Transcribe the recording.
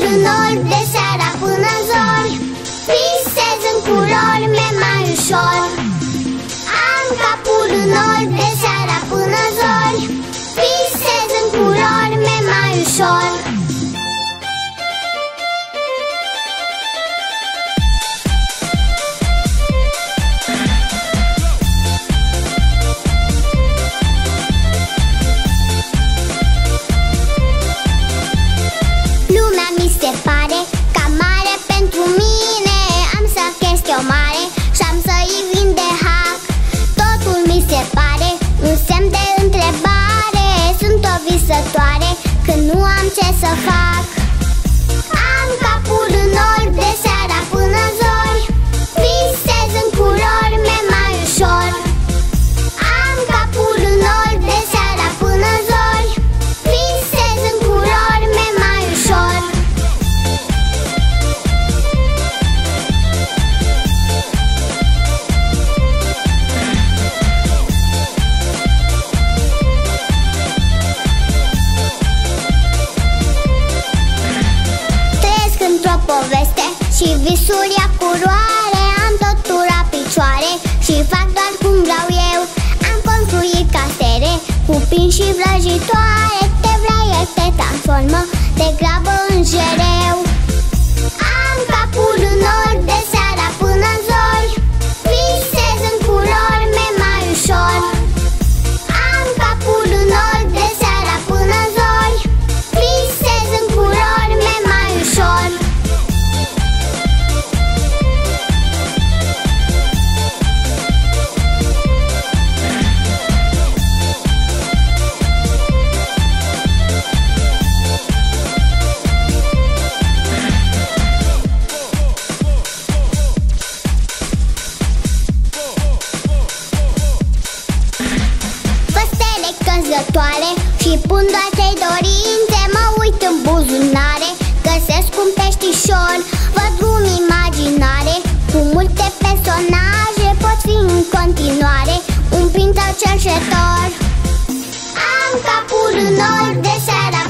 în nori de seara până în zori. Visez în culori, mi-e mai ușor. Am capul în nori de seara până în zori. Visez în culori, mi-e mai ușor. Lumea mi se pare cam mare pentru mine. Am să chestie o mare și-am să-i vin de hack. Totul mi se pare un semn de întrebare. Sunt o visătoare când nu am ce să fac. Am capul în nori de seara până în zori. Visez în culori, mi-e mai ușor. Am capul în nori de seara până în zori. Visez în culori, mi-e mai ușor. Trăiesc într-o poveste și visul ia curoare. Am totul la picioare și fac doar cum vreau eu. Am construit castere cu pin și vrăjitoare. Te vrea, el te transformă de grabă în jereu. Am capul în nori de seara până în zori. Visez în culori, mi-e mai ușor. Am capul în nori de seara până în zori. Visez în culori, mi-e mai ușor. Căzătoare și pun doar 3 dorințe. Mă uit în buzunare, găsesc un peștișor. Văd lumi imaginare cu multe personaje. Pot fi în continuare un prinț cerșetor. Am capul în nori de seara